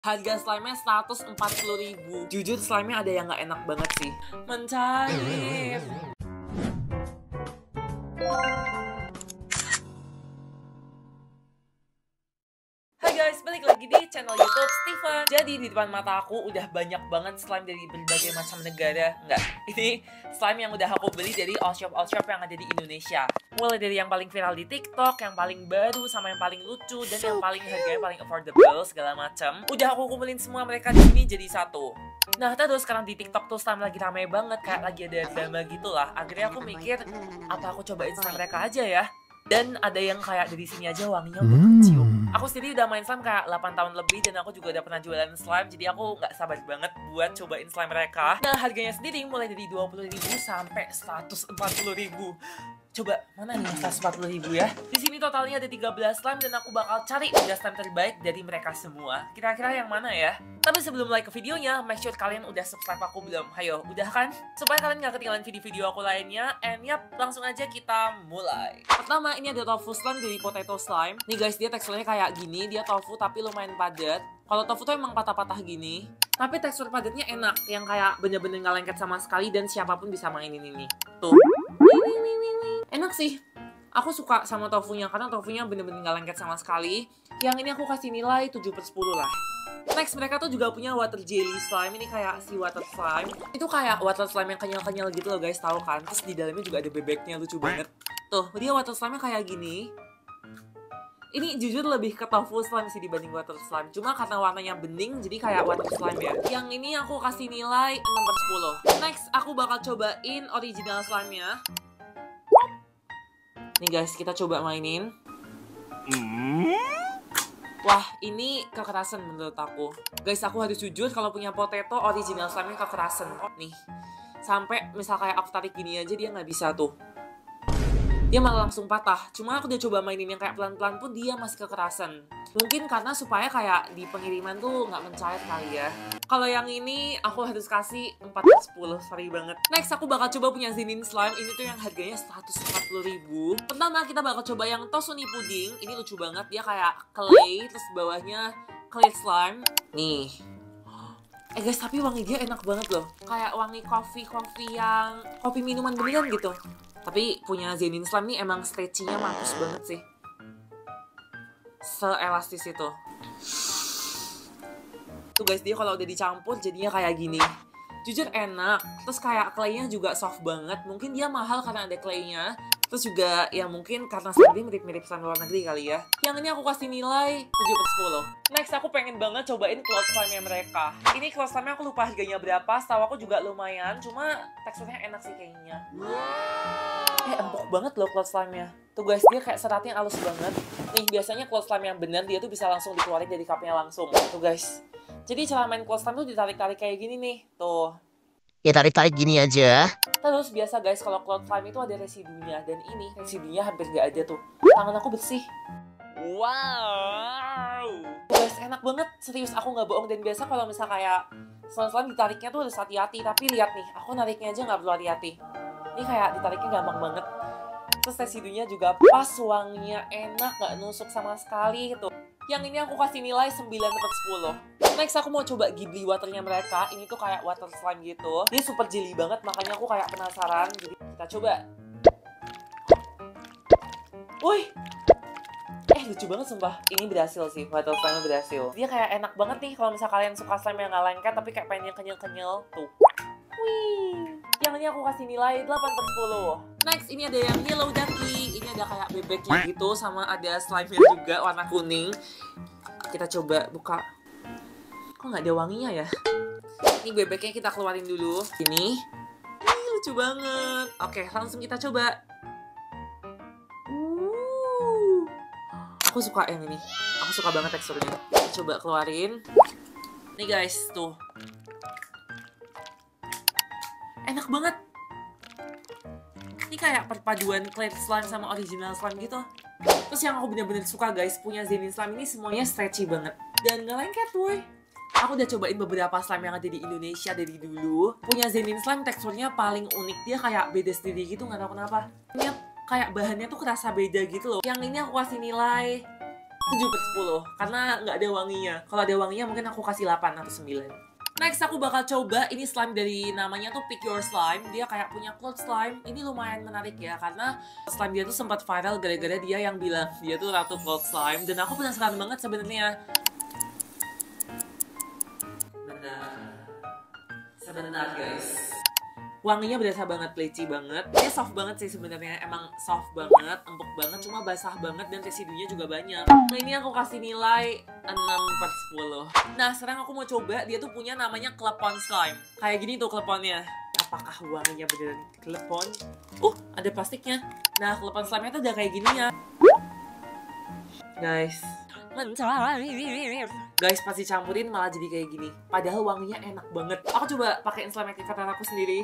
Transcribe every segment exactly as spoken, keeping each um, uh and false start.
Harga slime-nya seratus empat puluh ribu. Jujur slime-nya ada yang nggak enak banget sih. Mencair. Hai guys, balik lagi di channel YouTube Steven. Jadi di depan mata aku udah banyak banget slime dari berbagai macam negara. Enggak, ini slime yang udah aku beli dari all shop all shop yang ada di Indonesia. Mulai dari yang paling viral di TikTok, yang paling baru, sama yang paling lucu, dan yang paling harganya paling affordable segala macam. Udah aku kumpulin semua mereka di sini jadi satu. Nah terus sekarang di TikTok tuh slime lagi ramai banget, kayak lagi ada drama gitu lah. Akhirnya aku mikir, apa aku cobain slime mereka aja ya? Dan ada yang kayak dari sini aja wanginya udah kecium. Aku sendiri udah main slime kayak delapan tahun lebih dan aku juga udah pernah jualan slime. Jadi aku nggak sabar banget buat cobain slime mereka. Nah harganya sendiri mulai dari dua puluh ribu sampai seratus empat puluh ribu. Coba, mana nih seratus empat puluh ribu ya? Di sini totalnya ada tiga belas slime dan aku bakal cari tiga slime terbaik dari mereka semua. Kira-kira yang mana ya? Tapi sebelum mulai ke videonya, make sure kalian udah subscribe aku belum? Hayo, udah kan? Supaya kalian gak ketinggalan video-video aku lainnya. And yap, langsung aja kita mulai. Pertama, ini ada tofu slime dari potato slime. Nih guys, dia teksturnya kayak gini. Dia tofu tapi lumayan padat. Kalau tofu tuh emang patah-patah gini. Tapi tekstur padatnya enak. Yang kayak bener-bener gak lengket sama sekali dan siapapun bisa mainin ini. Tuh. Enak sih. Aku suka sama tofunya karena tofunya bener-bener gak lengket sama sekali. Yang ini aku kasih nilai tujuh per sepuluh lah. Next, mereka tuh juga punya water jelly slime. Ini kayak si water slime. Itu kayak water slime yang kenyal-kenyal gitu loh guys, tahu kan? Terus di dalamnya juga ada bebeknya, lucu banget. Tuh, dia water slime-nya kayak gini. Ini jujur lebih ke tofu slime sih dibanding water slime. Cuma karena warnanya bening, jadi kayak water slime ya. Yang ini aku kasih nilai enam per sepuluh. Next, aku bakal cobain original slime-nya. Nih guys, kita coba mainin. Wah, ini kekerasan menurut aku. Guys, aku harus jujur kalau punya potato original slime-nya kekerasan. Nih, sampai misal kayak aku tarik gini aja dia nggak bisa tuh. Dia malah langsung patah. Cuma aku udah coba mainin yang kayak pelan-pelan pun dia masih kekerasan. Mungkin karena supaya kayak di pengiriman tuh nggak mencair kali ya. Kalau yang ini aku harus kasih empat per sepuluh, sorry banget. Next aku bakal coba punya Zinin slime. Ini tuh yang harganya seratus empat puluh ribu. Pertama kita bakal coba yang Tosuni Pudding. Ini lucu banget, dia kayak clay, terus bawahnya clay slime. Nih. Eh guys, tapi wangi dia enak banget loh. Kayak wangi kopi-kopi yang kopi minuman beneran gitu. Tapi punya Zinin slime nih emang stretchy-nya mampus banget sih. Se-elastis itu. Tuh guys, dia kalau udah dicampur jadinya kayak gini. Jujur enak. Terus kayak clay-nya juga soft banget. Mungkin dia mahal karena ada clay-nya. Terus juga ya mungkin karena slime mirip-mirip slime luar negeri kali ya. Yang ini aku kasih nilai tujuh per sepuluh. Next aku pengen banget cobain cloud slime-nya mereka. Ini cloud slime-nya aku lupa harganya berapa. Setahu aku juga lumayan. Cuma teksturnya enak sih kayaknya. Eh empuk banget loh cloud slime-nya. Tuh guys, dia kayak seratnya halus banget. Nih biasanya cloud slime yang bener dia tuh bisa langsung dikeluarin dari cupnya langsung. Tuh guys. Jadi cara main cloud slime tuh ditarik-tarik kayak gini nih. Tuh. Ya tarik-tarik gini aja. Terus biasa guys kalau cloud slime itu ada residunya. Dan ini residunya hampir gak ada tuh. Tangan aku bersih. Wow. Tuh guys, enak banget. Serius aku gak bohong. Dan biasa kalau misal kayak slime-slime ditariknya tuh harus hati-hati. Tapi lihat nih, aku nariknya aja gak perlu hati-hati. Ini kayak ditariknya gampang banget. Terus residunya juga pas, wanginya enak, gak nusuk sama sekali gitu. Yang ini aku kasih nilai sembilan per sepuluh. Next aku mau coba Ghibli waternya mereka. Ini tuh kayak water slime gitu. Dia super jelly banget, makanya aku kayak penasaran. Jadi kita coba. Wih, eh lucu banget sumpah. Ini berhasil sih, water slime berhasil. Dia kayak enak banget nih kalau misal kalian suka slime yang gak lengket tapi kayak pengen yang kenyal-kenyal. Tuh. Wih. Yang ini aku kasih nilai delapan per sepuluh. Next, ini ada yang Yellow Ducky. Ini ada kayak bebeknya gitu, sama ada slime-nya juga warna kuning. Kita coba buka. Kok nggak ada wanginya ya? Ini bebeknya kita keluarin dulu. Ini. Ini lucu banget. Oke, langsung kita coba. Uh. Aku suka yang ini. Aku suka banget teksturnya. Kita coba keluarin. Nih guys, tuh. Enak banget. Ini kayak perpaduan clay slime sama original slime gitu. Terus yang aku bener-bener suka guys, punya Zinin slime ini semuanya stretchy banget. Dan gak lengket woy. Aku udah cobain beberapa slime yang ada di Indonesia dari dulu. Punya Zinin slime teksturnya paling unik. Dia kayak beda sendiri gitu, gak tahu kenapa. Ini kayak bahannya tuh kerasa beda gitu loh. Yang ini aku kasih nilai tujuh per sepuluh karena nggak ada wanginya. Kalau ada wanginya mungkin aku kasih delapan atau sembilan. Next aku bakal coba ini slime dari namanya tuh Pick Your Slime. Dia kayak punya cloud slime. Ini lumayan menarik ya karena slime dia tuh sempat viral gara-gara dia yang bilang dia tuh ratu cloud slime, dan aku penasaran banget sebenarnya. Benar. Sebentar guys. Wanginya berasa banget, leci banget. Dia soft banget sih sebenarnya, emang soft banget, empuk banget, cuma basah banget dan residunya juga banyak. Nah ini aku kasih nilai enam per sepuluh. Nah sekarang aku mau coba, dia tuh punya namanya Klepon Slime. Kayak gini tuh kleponnya. Apakah wanginya beneran klepon? Uh, ada plastiknya. Nah Klepon Slime-nya tuh udah kayak gini ya. Guys. Guys, pas dicampurin malah jadi kayak gini. Padahal wanginya enak banget. Aku coba pakein slime activator aku sendiri.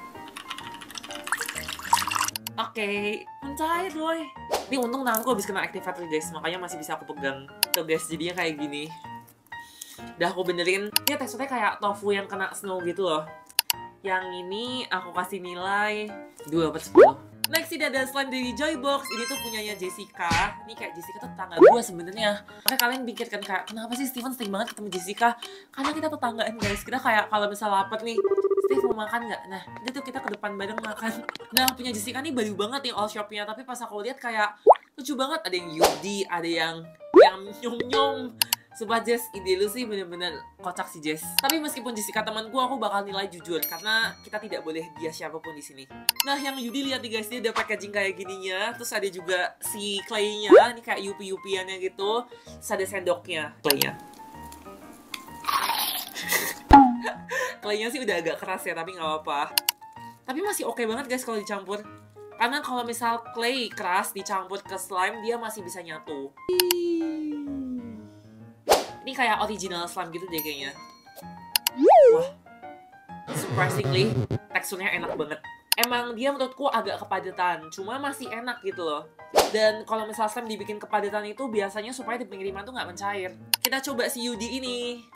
Oke, okay. Mencair boy. Ini untung tanganku habis kena activator guys, makanya masih bisa aku pegang. Tuh guys, jadinya kayak gini. Udah aku benerin. Ini teksturnya kayak tofu yang kena snow gitu loh. Yang ini aku kasih nilai dua per sepuluh. Next ini ada slime dari Joybox. Ini tuh punyanya Jessica. Ini kayak Jessica tuh tetangga gue sebenarnya. Makanya kalian pikirkan kayak kenapa sih Steven sering banget ketemu Jessica? Karena kita tetanggaan guys. Kita kayak kalau misal lapar nih, Steve mau makan nggak? Nah, itu tuh kita ke depan bareng makan. Nah, punya Jessica nih baru banget nih all shopnya. Tapi pas aku lihat kayak lucu banget. Ada yang Yudi, ada yang yang nyong-nyong. Sumpah Jess, ide lu sih bener-bener kocak sih Jess. Tapi meskipun Jessica temanku, aku bakal nilai jujur karena kita tidak boleh bias siapapun di sini. Nah, yang Yudi lihat nih guys, dia ada packaging kayak gininya. Terus ada juga si clay-nya, ini kayak yupi-yupiannya gitu. Terus ada sendoknya, clay-nya. Clay-nya sih udah agak keras ya, tapi nggak apa-apa. Tapi masih oke banget guys kalau dicampur. Karena kalau misal clay keras dicampur ke slime, dia masih bisa nyatu. Ini kayak original slime gitu deh kayaknya. Wah, surprisingly teksturnya enak banget. Emang dia menurutku agak kepadatan, cuma masih enak gitu loh. Dan kalau misal slime dibikin kepadatan itu biasanya supaya di pengiriman tuh nggak mencair. Kita coba si Yudi ini.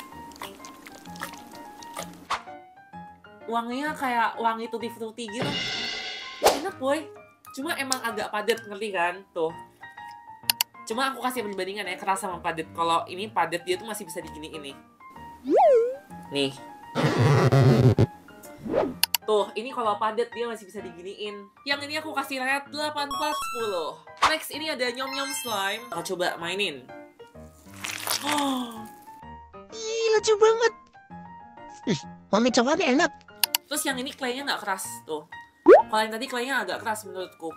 Wanginya kayak wangi tutti-frutti gitu. Enak boy. Cuma emang agak padat, ngerti kan? Tuh. Cuma aku kasih perbandingan ya, keras sama padat. Kalau ini padat dia tuh masih bisa diginiin nih. Nih. Tuh, ini kalau padat dia masih bisa diginiin. Yang ini aku kasih rate delapan per sepuluh. Next, ini ada nyom-nyom slime. Aku coba mainin. Oh. Ih, lucu banget. Ih, wangi coklatnya enak. Terus yang ini clay-nya nggak keras. Tuh. Kalau yang tadi clay-nya agak keras menurutku.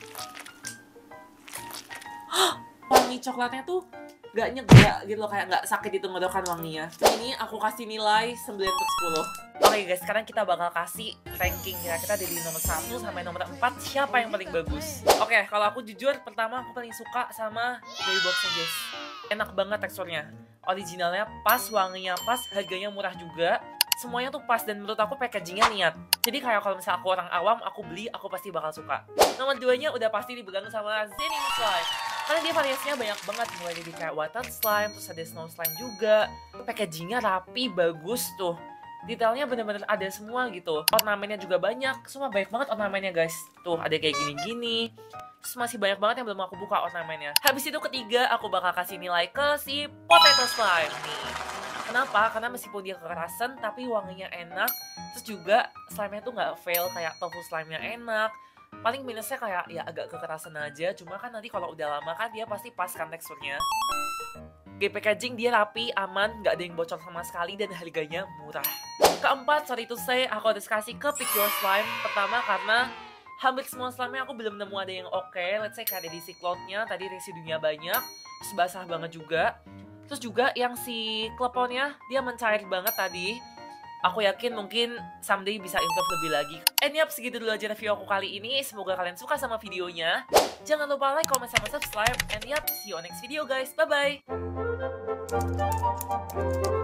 Wangi coklatnya tuh gak nyegak gitu loh, kayak gak sakit di tenggorokan wanginya. Ini aku kasih nilai sembilan per sepuluh. Oke okay guys, sekarang kita bakal kasih ranking ya. Kita dari nomor satu sampai nomor empat, siapa yang paling bagus. Oke, okay, kalau aku jujur, pertama aku paling suka sama Joybox-nya guys. Enak banget teksturnya. Originalnya pas, wanginya pas, harganya murah juga. Semuanya tuh pas dan menurut aku packagingnya niat. Jadi kayak kalau misalnya aku orang awam, aku beli, aku pasti bakal suka. Nomor duanya udah pasti dipegang sama Zenny Slime. Karena dia variasinya banyak banget, mulai dari kayak water slime, terus ada snow slime juga. Packagingnya rapi, bagus tuh. Detailnya bener-bener ada semua gitu. Ornamennya juga banyak, semua banyak banget ornamennya guys. Tuh ada kayak gini-gini. Terus masih banyak banget yang belum aku buka ornamennya. Habis itu ketiga, aku bakal kasih nilai ke si potato slime nih. Kenapa? Karena meskipun dia kekerasan, tapi wanginya enak. Terus juga slime-nya tuh nggak fail, kayak tofu slime-nya enak. Paling minusnya kayak ya agak kekerasan aja. Cuma kan nanti kalau udah lama kan dia pasti pas kan teksturnya. Oke, packaging dia rapi, aman, nggak ada yang bocor sama sekali, dan harganya murah. Keempat, sorry to say, aku harus kasih ke Pick Your Slime. Pertama karena hampir semua slime-nya aku belum nemu ada yang oke. Okay. Let's say kayak ada di si cloud-nya, tadi residunya banyak. Terus basah banget juga. Terus juga yang si kleponnya, dia mencair banget tadi. Aku yakin mungkin someday bisa improve lebih lagi. And yap, segitu dulu aja review aku kali ini. Semoga kalian suka sama videonya. Jangan lupa like, comment, sama subscribe. And yap, see you on next video guys. Bye-bye.